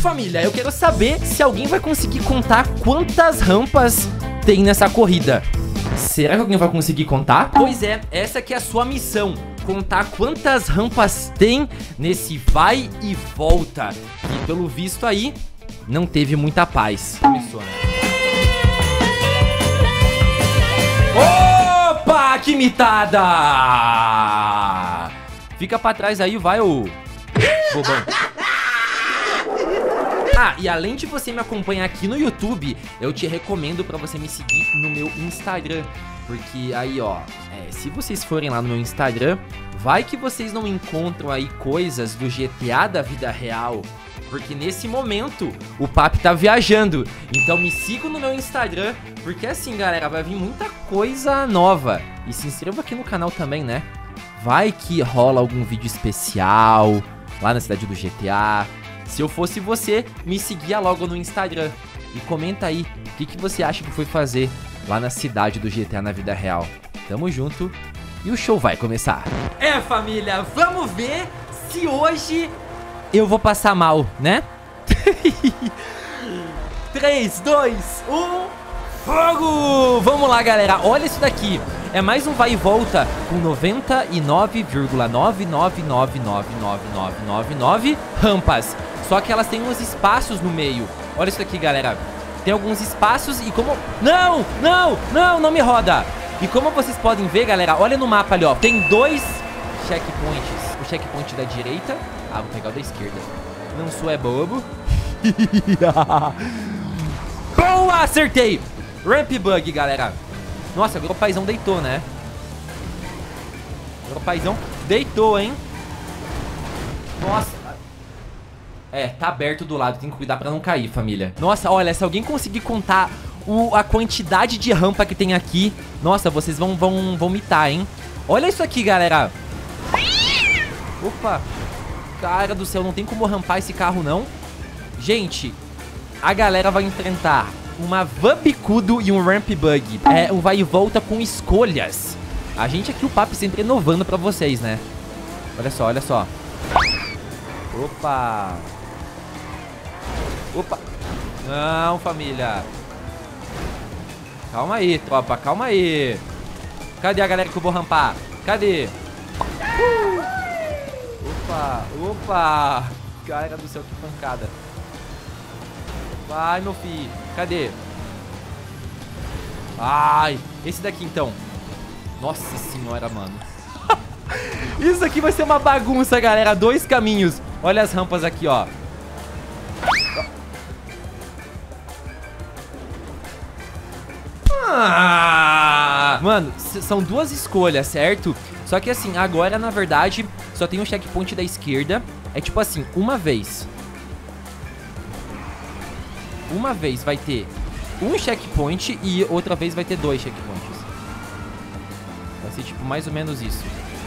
família, eu quero saber se alguém vai conseguir contar quantas rampas tem nessa corrida. Será que alguém vai conseguir contar? Pois é, essa aqui é a sua missão. Contar quantas rampas tem nesse vai e volta. E pelo visto aí, não teve muita paz. Começou, né? Opa, que mitada! Fica pra trás aí, vai, ô bobão. Ah, e além de você me acompanhar aqui no YouTube, eu te recomendo pra você me seguir no meu Instagram. Porque aí, ó, se vocês forem lá no meu Instagram, vai que vocês não encontram aí coisas do GTA da vida real. Porque nesse momento, o Papi tá viajando. Então me sigam no meu Instagram, porque assim, galera, vai vir muita coisa nova. E se inscreva aqui no canal também, né? Vai que rola algum vídeo especial lá na cidade do GTA. Se eu fosse você, me seguia logo no Instagram. E comenta aí, o que você acha que foi fazer lá na cidade do GTA na vida real. Tamo junto e o show vai começar. É, família, vamos ver se hoje eu vou passar mal, né? 3, 2, 1, fogo! Vamos lá, galera, olha isso daqui. É mais um vai e volta com 99,999999999 rampas. Só que elas têm uns espaços no meio. Olha isso daqui, galera. Tem alguns espaços e como... Não me roda. E como vocês podem ver, galera, olha no mapa ali, ó. Tem 2 checkpoints. O checkpoint da direita. Ah, vou pegar o da esquerda. Não sou bobo. Boa, acertei. Ramp bug, galera. Nossa, agora o paizão deitou, né? Agora o paizão deitou, hein? Nossa. Tá aberto do lado, tem que cuidar pra não cair, família. Nossa, olha, se alguém conseguir contar a quantidade de rampa que tem aqui, nossa, vocês vão mitar, hein? Olha isso aqui, galera. Opa. Cara do céu, não tem como rampar esse carro, não. Gente, a galera vai enfrentar uma van bicudo e um ramp bug. É um vai e volta com escolhas. A gente aqui, o Papi, sempre inovando pra vocês, né? Olha só, olha só. Opa. Opa. Não, família. Calma aí, tropa, calma aí. Cadê a galera que eu vou rampar? Cadê? Opa. Cara do céu, que pancada. Vai, meu filho. Cadê? Ai, esse daqui então. Nossa senhora, mano. Isso aqui vai ser uma bagunça, galera. 2 caminhos. Olha as rampas aqui, ó. Mano, são 2 escolhas, certo? Só que assim, agora na verdade só tem um checkpoint da esquerda. É tipo assim, uma vez vai ter um checkpoint e outra vez vai ter 2 checkpoints. Vai ser tipo mais ou menos isso.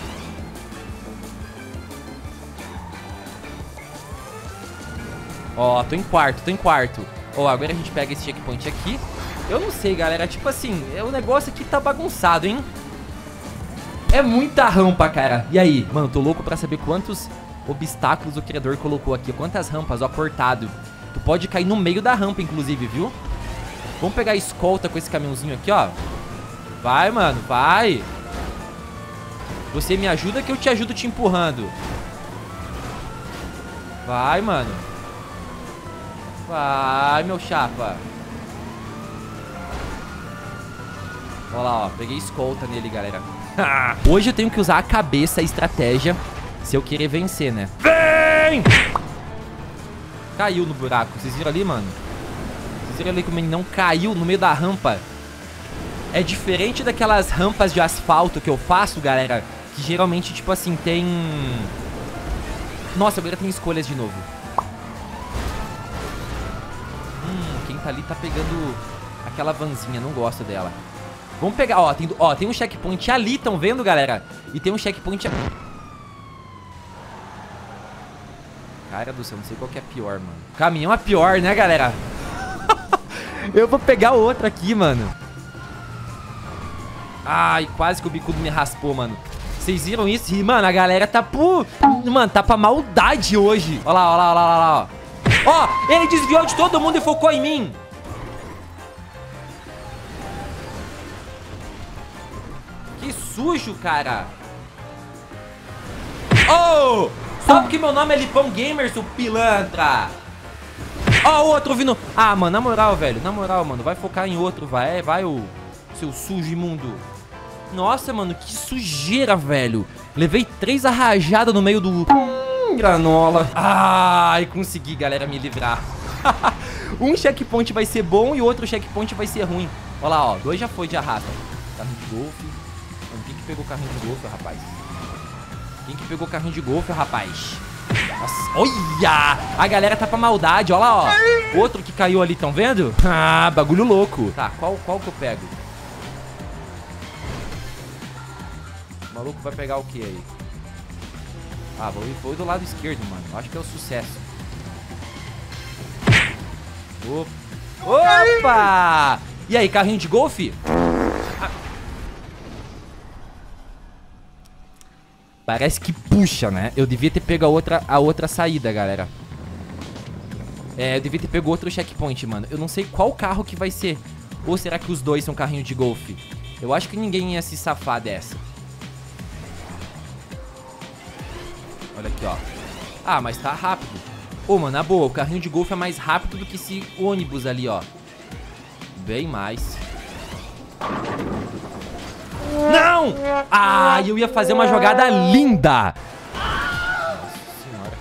Ó, tô em quarto. Ó, agora a gente pega esse checkpoint aqui. Eu não sei, galera, tipo assim, o negócio aqui tá bagunçado, hein? É muita rampa, cara. E aí? Mano, tô louco pra saber quantos obstáculos o criador colocou aqui. Quantas rampas, ó, cortado. Tu pode cair no meio da rampa, inclusive, viu? Vamos pegar a escolta com esse caminhãozinho aqui, ó. Vai, mano, vai. Você me ajuda que eu te ajudo te empurrando. Vai, mano. Vai, meu chapa. Olha lá, ó. Peguei escolta nele, galera. Hoje eu tenho que usar a cabeça, a estratégia, se eu querer vencer, né? Vem! Caiu no buraco. Vocês viram ali, mano? Vocês viram ali como ele não caiu no meio da rampa? É diferente daquelas rampas de asfalto que eu faço, galera, que geralmente, tipo assim, tem... Nossa, agora tem escolhas de novo. Quem tá ali tá pegando aquela vanzinha, não gosto dela. Vamos pegar, ó, tem um checkpoint ali, tão vendo, galera? E tem um checkpoint aqui. Cara do céu, não sei qual que é pior, mano. Caminhão é pior, né, galera? Eu vou pegar o outro aqui, mano. Ai, quase que o bicudo me raspou, mano. Vocês viram isso? E, mano, a galera tá por... Mano, tá pra maldade hoje. Olha lá, olha lá, olha lá, olha lá, ó. Ó, ele desviou de todo mundo e focou em mim. Que sujo, cara. Oh! Só porque meu nome é Lipão Gamer, seu pilantra. Ó, o outro vindo. Ah, mano, na moral, velho. Na moral, mano. Vai focar em outro, vai. Vai, o seu sujo imundo. Nossa, mano, que sujeira, velho. Levei 3 arrajadas no meio do... granola. Ai, consegui, galera, me livrar. Um checkpoint vai ser bom e o outro checkpoint vai ser ruim. Olha lá, ó. 2 já foi de arrasta. Carrinho de golfe. Quem que pegou o carrinho de golfe, rapaz? Quem que pegou o carrinho de golfe, rapaz? Nossa, olha! A galera tá pra maldade, olha lá, ó. Outro que caiu ali, tão vendo? Ah, bagulho louco. Tá, qual que eu pego? O maluco vai pegar o que aí? Ah, vou do lado esquerdo, mano. Acho que é o sucesso. Opa! E aí, carrinho de golfe? Parece que puxa, né? Eu devia ter pego a outra saída, galera. É, eu devia ter pego outro checkpoint, mano. Eu não sei qual carro que vai ser. Ou será que os dois são carrinho de golfe? Eu acho que ninguém ia se safar dessa. Olha aqui, ó. Ah, mas tá rápido. Ô, mano, na boa, o carrinho de golfe é mais rápido do que esse ônibus ali, ó. Bem mais. Não! Ah, eu ia fazer uma jogada linda. Nossa senhora.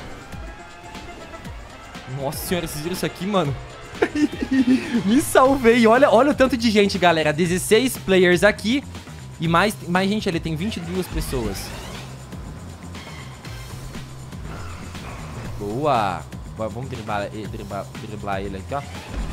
Nossa senhora, vocês viram isso aqui, mano? Me salvei. Olha o tanto de gente, galera. 16 players aqui. E mais gente ali. Tem 22 pessoas. Boa. Vamos driblar ele aqui, ó.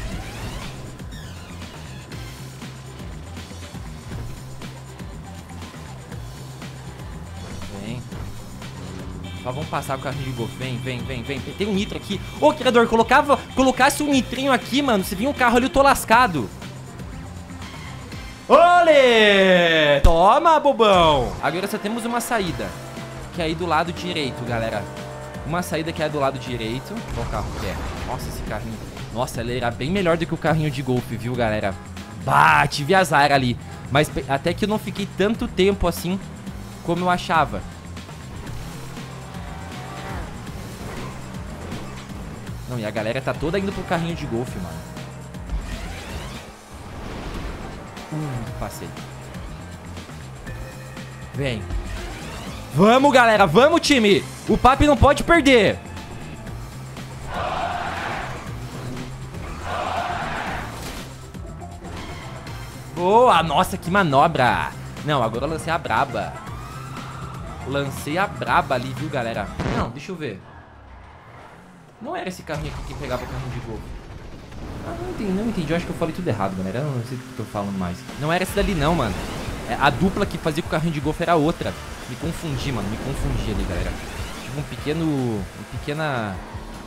Vem. Só vamos passar o carrinho de golfe. Vem. Tem um nitro aqui. Ô, criador, colocasse um nitrinho aqui, mano. Se vir um carro ali, eu tô lascado. Olê! Toma, bobão. Agora só temos uma saída. Que é aí do lado direito, galera. Uma saída que é do lado direito. Qual carro que é? Nossa, esse carrinho. Nossa, ele era bem melhor do que o carrinho de golfe, viu, galera? Bah, tive azar ali. Mas até que eu não fiquei tanto tempo assim como eu achava. Não, e a galera tá toda indo pro carrinho de golfe, mano. Passei. Vem. Vamos, galera. Vamos, time. O papi não pode perder. Boa. Nossa, que manobra. Não, agora eu lancei a braba. Lancei a braba ali, viu, galera? Não, deixa eu ver. Não era esse carrinho aqui que pegava o carrinho de golfe. Ah, não entendi. Eu acho que eu falei tudo errado, galera. Eu não sei o que eu tô falando mais. Não era esse dali, não, mano. A dupla que fazia com o carrinho de golfe era outra. Me confundi, mano. Me confundi ali, galera. Tive um pequena...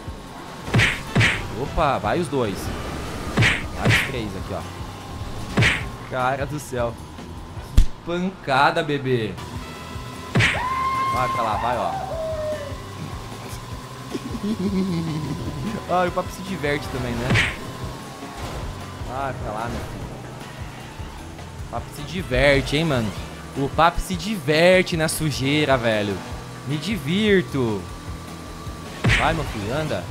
Opa, vai os dois. Vai os 3 aqui, ó. Cara do céu. Que pancada, bebê. Vai pra lá, vai, ó. Ah, o papo se diverte também, né? Vai pra lá, meu filho. O papo se diverte, hein, mano. O papo se diverte na sujeira, velho. Me divirto. Vai, meu filho, anda.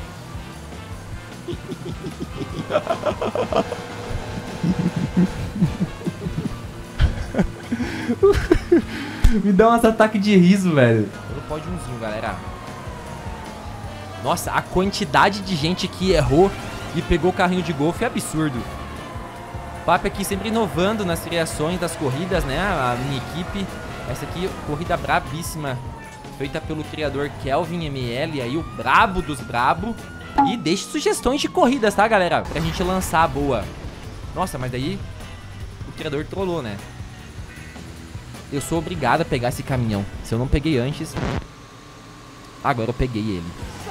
Me dá uns ataques de riso, velho. Pelo pódiozinho, galera. Nossa, a quantidade de gente que errou e pegou o carrinho de golfe é absurdo. O Papo aqui sempre inovando nas criações das corridas, né? A minha equipe. Essa aqui, corrida brabíssima, feita pelo criador Kelvin ML, aí o brabo dos brabo. E deixe sugestões de corridas, tá, galera? Pra gente lançar a boa. Nossa, mas daí o criador trollou, né? Eu sou obrigado a pegar esse caminhão. Se eu não peguei antes, agora eu peguei ele.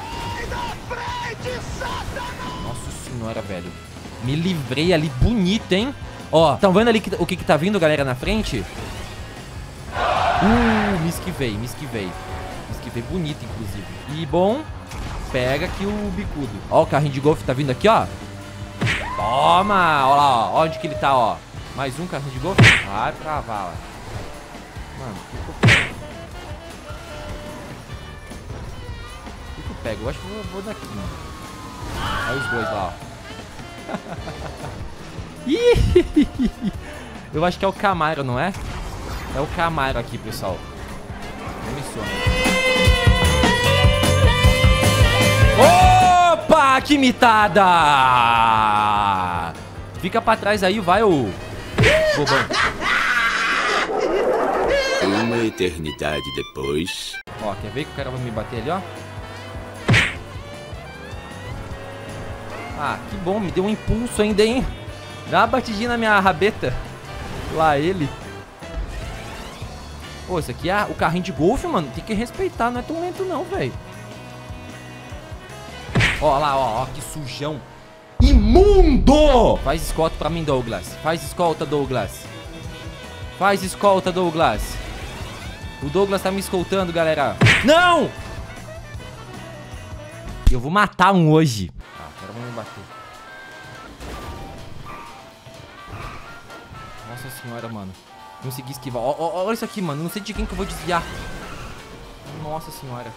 Nossa senhora, velho. Me livrei ali bonito, hein? Ó, estão vendo ali o que tá vindo, galera, na frente? Me esquivei. Me esquivei bonito, inclusive. E bom, pega aqui o bicudo. Ó, o carrinho de golfe tá vindo aqui, ó. Toma! Ó lá, ó. Onde que ele tá, ó. Mais um carrinho de golfe. Vai pra vala. Mano, o que eu pego? O que eu pego? Eu acho que eu vou daqui, mano. Olha os dois lá, ó. Eu acho que é o Camaro, não é? É o Camaro aqui, pessoal. Não me soma. Opa, que mitada! Fica pra trás aí, vai, ô bobão. Uma eternidade depois. Ó, quer ver que o cara vai me bater ali, ó? Ah, que bom, me deu um impulso ainda, hein? Dá uma batidinha na minha rabeta. Lá ele. Pô, esse aqui é o carrinho de golfe, mano. Tem que respeitar, não é tão lento não, velho. Ó lá, ó, que sujão. Imundo! Faz escolta pra mim, Douglas. Faz escolta, Douglas. Faz escolta, Douglas. O Douglas tá me escoltando, galera. Não! Eu vou matar um hoje. Ah, agora vamos me bater. Nossa senhora, mano. Consegui esquivar. Olha isso aqui, mano. Não sei de quem que eu vou desviar. Nossa senhora.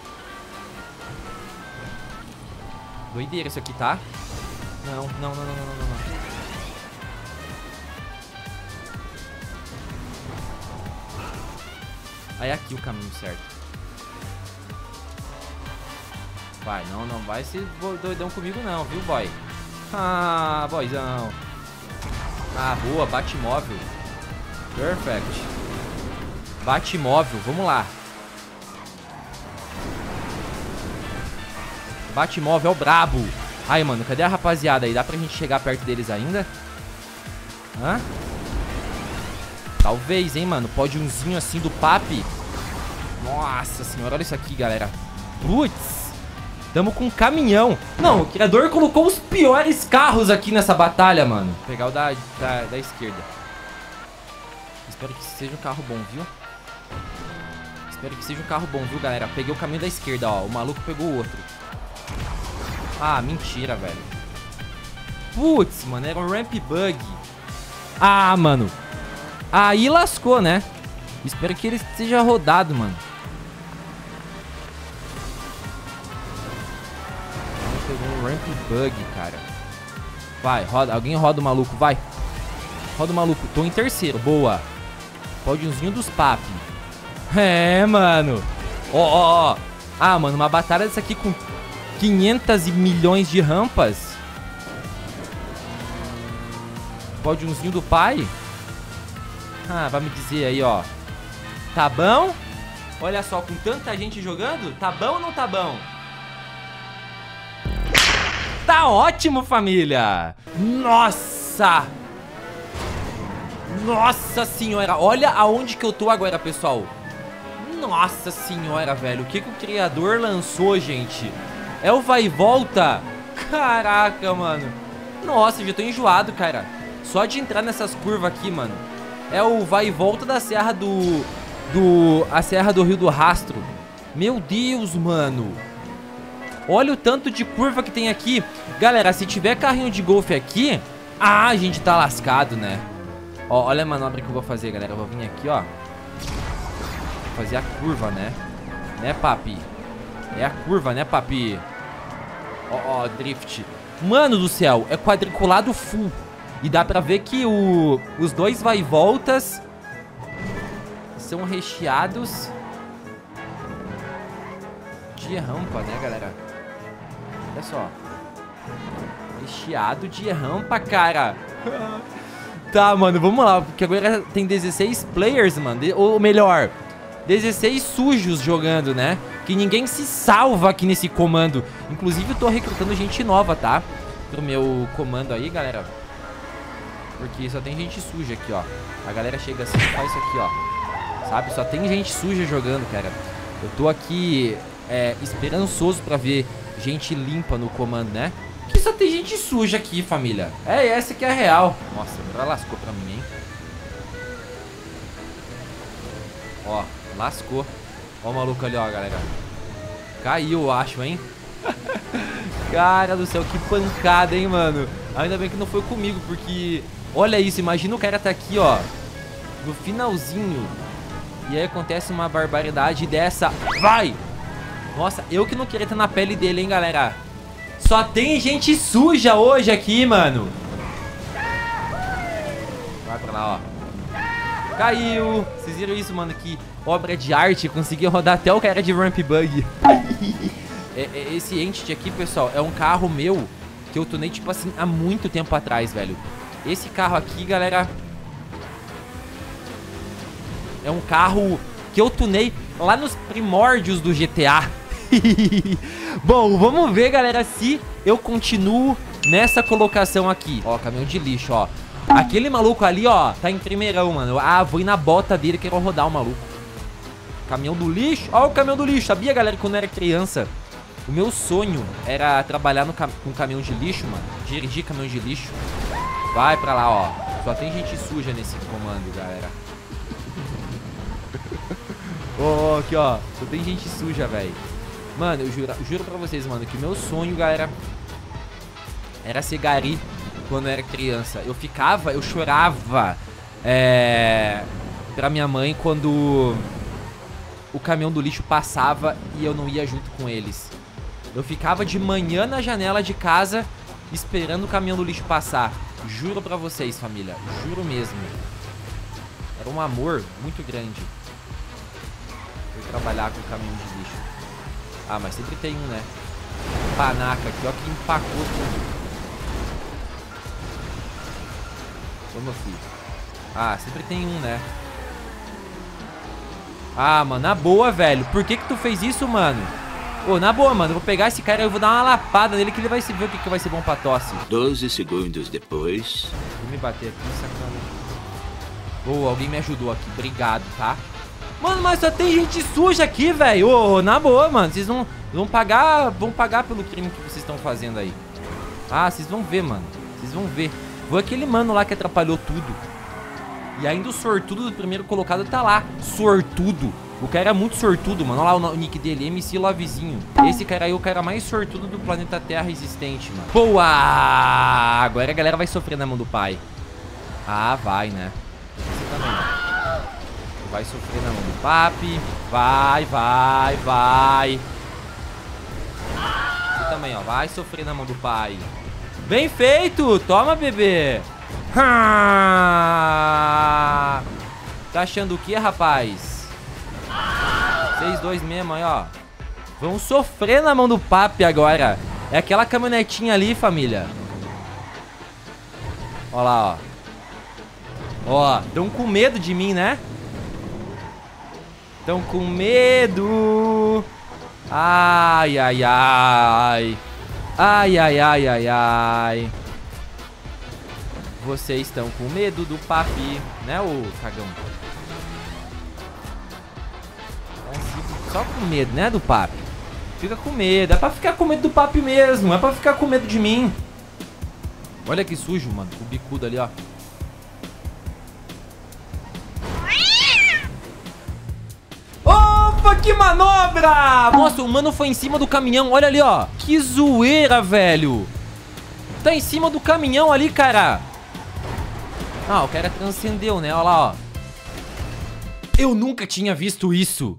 Doideira isso aqui, tá? Não. Aí é aqui o caminho certo. Vai, não vai ser doidão comigo não, viu, boy? Ah, boyzão. Ah, boa, Batmóvel. Perfect. Batmóvel, vamos lá. Batmóvel é o brabo. Ai, mano, cadê a rapaziada aí? Dá pra gente chegar perto deles ainda? Hã? Talvez, hein, mano. Pódiozinho assim do papi. Nossa senhora, olha isso aqui, galera. Putz. Tamo com um caminhão. Não, o criador colocou os piores carros aqui nessa batalha, mano. Vou pegar o da esquerda. Espero que seja um carro bom, viu? Espero que seja um carro bom, viu, galera? Peguei o caminho da esquerda, ó. O maluco pegou o outro. Ah, mentira, velho. Putz, mano, era um ramp bug. Ah, mano. Aí lascou, né? Espero que ele esteja rodado, mano. Pegou um ramp bug, cara. Vai, roda. Alguém roda o maluco, vai. Roda o maluco. Tô em terceiro, boa. Pódiozinho dos papi. É, mano. Ó. Ah, mano, uma batalha dessa aqui com 500 milhões de rampas. Pódiozinho do pai. Ah, vai me dizer aí, ó. Tá bom? Olha só, com tanta gente jogando, tá bom ou não tá bom? Tá ótimo, família! Nossa! Nossa senhora! Olha aonde que eu tô agora, pessoal. Nossa senhora, velho. O que o criador lançou, gente? É o vai e volta? Caraca, mano. Nossa, já tô enjoado, cara. Só de entrar nessas curvas aqui, mano. É o vai e volta da Serra a Serra do Rio do Rastro. Meu Deus, mano. Olha o tanto de curva que tem aqui. Galera, se tiver carrinho de golfe aqui, a gente tá lascado, né? Ó, olha a manobra que eu vou fazer, galera. Eu vou vir aqui, ó. Vou fazer a curva, né? Né, papi? É a curva, né, papi? Ó, drift. Mano do céu, é quadriculado full. E dá pra ver que os dois vai e voltas são recheados de rampa, né, galera? Olha só. Recheado de rampa, cara. Tá, mano, vamos lá. Porque agora tem 16 players, mano. Ou melhor, 16 sujos jogando, né? Que ninguém se salva aqui nesse comando. Inclusive, eu tô recrutando gente nova, tá? Pro meu comando aí, galera. Porque só tem gente suja aqui, ó. A galera chega assim e faz isso aqui, ó. Sabe? Só tem gente suja jogando, cara. Eu tô aqui esperançoso pra ver gente limpa no comando, né? Que só tem gente suja aqui, família. É, essa que é a real. Nossa, agora lascou pra mim, hein? Ó, lascou. Ó o maluco ali, ó, galera. Caiu, eu acho, hein? Cara do céu, que pancada, hein, mano. Ainda bem que não foi comigo, porque... Olha isso, imagina o cara tá aqui, ó, no finalzinho. E aí acontece uma barbaridade dessa. Vai! Nossa, eu que não queria estar na pele dele, hein, galera. Só tem gente suja hoje aqui, mano. Vai pra lá, ó. Caiu. Vocês viram isso, mano? Que obra de arte. Consegui rodar até o cara de Ramp Bug. Esse Entity aqui, pessoal, é um carro meu que eu tunei, tipo assim, há muito tempo atrás, velho. Esse carro aqui, galera, é um carro que eu tunei lá nos primórdios do GTA. Bom, vamos ver, galera, se eu continuo nessa colocação aqui. Ó, caminhão de lixo, ó. Aquele maluco ali, ó, tá em primeirão, mano. Ah, vou ir na bota dele, quero rodar o maluco. Caminhão do lixo. Ó o caminhão do lixo. Sabia, galera, que quando eu era criança, o meu sonho era trabalhar com caminhão de lixo, mano. Dirigir caminhão de lixo. Vai pra lá, ó. Só tem gente suja nesse comando, galera. Ó, aqui, ó. Só tem gente suja, velho. Mano, eu juro pra vocês, mano, que o meu sonho, galera, era ser gari quando eu era criança. Eu chorava pra minha mãe quando o caminhão do lixo passava e eu não ia junto com eles. Eu ficava de manhã na janela de casa esperando o caminhão do lixo passar. Juro pra vocês, família. Juro mesmo. Era um amor muito grande eu trabalhar com o caminhão de lixo. Ah, mas sempre tem um, né? Panaca aqui, ó, que empacou tudo. Ô, meu filho. Ah, sempre tem um, né? Ah, mano, na boa, velho. Por que tu fez isso, mano? Ô, na boa, mano. Eu vou pegar esse cara e eu vou dar uma lapada nele que ele vai se ver o que vai ser bom pra tosse. 12 segundos depois. Vou me bater aqui, sacana. Boa, alguém me ajudou aqui. Obrigado, tá? Mano, mas só tem gente suja aqui, velho. Ô, na boa, mano. Vocês vão pagar pelo crime que vocês estão fazendo aí. Ah, vocês vão ver, mano. Vocês vão ver. Foi aquele mano lá que atrapalhou tudo. E ainda o sortudo do primeiro colocado tá lá. Sortudo. O cara é muito sortudo, mano. Olha lá o nick dele, MC Lovezinho. Esse cara aí é o cara mais sortudo do planeta Terra existente, mano. Boa! Agora a galera vai sofrer na mão do pai. Ah, vai, né? Você também. Vai sofrer na mão do papi. Vai. Você também, ó. Vai sofrer na mão do pai. Bem feito! Toma, bebê! Tá achando o que, rapaz? 6-2 mesmo aí, ó. Vão sofrer na mão do papi agora. É aquela caminhonetinha ali, família. Ó lá, ó. Ó, tão com medo de mim, né? Tão com medo. Ai. Vocês estão com medo do papi, né, ô cagão? Só com medo, né, do papi? Fica com medo. É pra ficar com medo do papi mesmo. É pra ficar com medo de mim. Olha que sujo, mano. O bicudo ali, ó. Opa, que manobra! Nossa, o mano foi em cima do caminhão. Olha ali, ó. Que zoeira, velho. Tá em cima do caminhão ali, cara. Ah, o cara transcendeu, né? Olha lá, ó. Eu nunca tinha visto isso.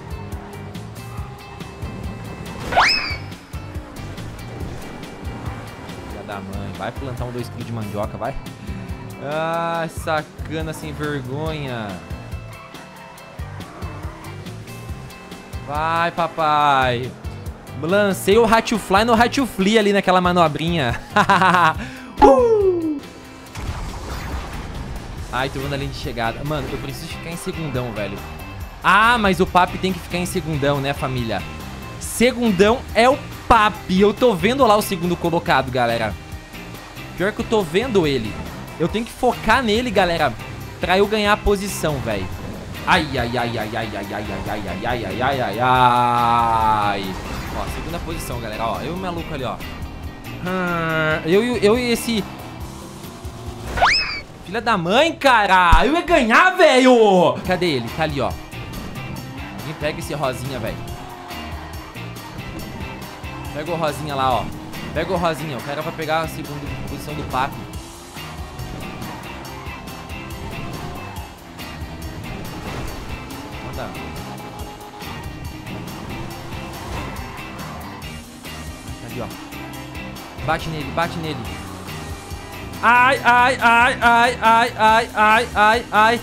Filha da mãe. Vai plantar 2 kg de mandioca, vai. Ah, sacana sem vergonha. Vai, papai. Lancei o Hatchfly no Hatchfly ali naquela manobrinha. Ai, tô vendo a linha de chegada. Mano, eu preciso ficar em segundão, velho. Ah, mas o papi tem que ficar em segundão, né, família? Segundão é o papi. Eu tô vendo lá o segundo colocado, galera. Pior que eu tô vendo ele. Eu tenho que focar nele, galera, pra eu ganhar a posição, velho. Ai. Ó, segunda posição, galera. Ó, eu e o maluco ali, ó. Eu e esse... Filha da mãe, cara. Eu ia ganhar, velho. Cadê ele? Tá ali, ó. Alguém pega esse rosinha, velho. Pega o rosinha lá, ó. Pega o Rosinha, o cara vai pegar a segunda posição do Papi. Manda. Ali, ó. Bate nele, bate nele. Ai, ai, ai, ai, ai, ai, ai, ai, ai.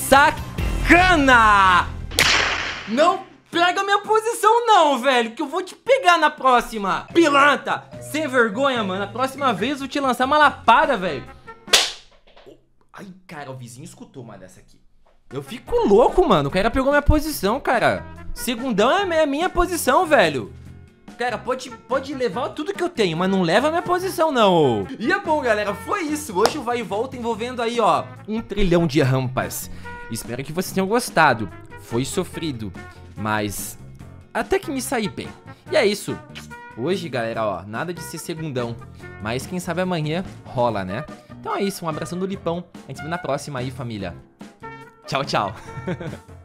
Sacana! Não pega minha posição não, velho, que eu vou te pegar na próxima. Pilantra, sem vergonha, mano. Na próxima vez eu vou te lançar uma lapada, velho. Ai, cara, o vizinho escutou uma dessa aqui. Eu fico louco, mano. O cara pegou minha posição, cara. Segundão é minha posição, velho. Cara, pode levar tudo que eu tenho, mas não leva a minha posição, não. E é bom, galera, foi isso. Hoje o Vai e Volta envolvendo aí, ó, 1 trilhão de rampas. Espero que vocês tenham gostado. Foi sofrido, mas até que me saí bem. E é isso. Hoje, galera, ó, nada de ser segundão. Mas quem sabe amanhã rola, né? Então é isso, um abração do Lipão. A gente se vê na próxima aí, família. Tchau, tchau.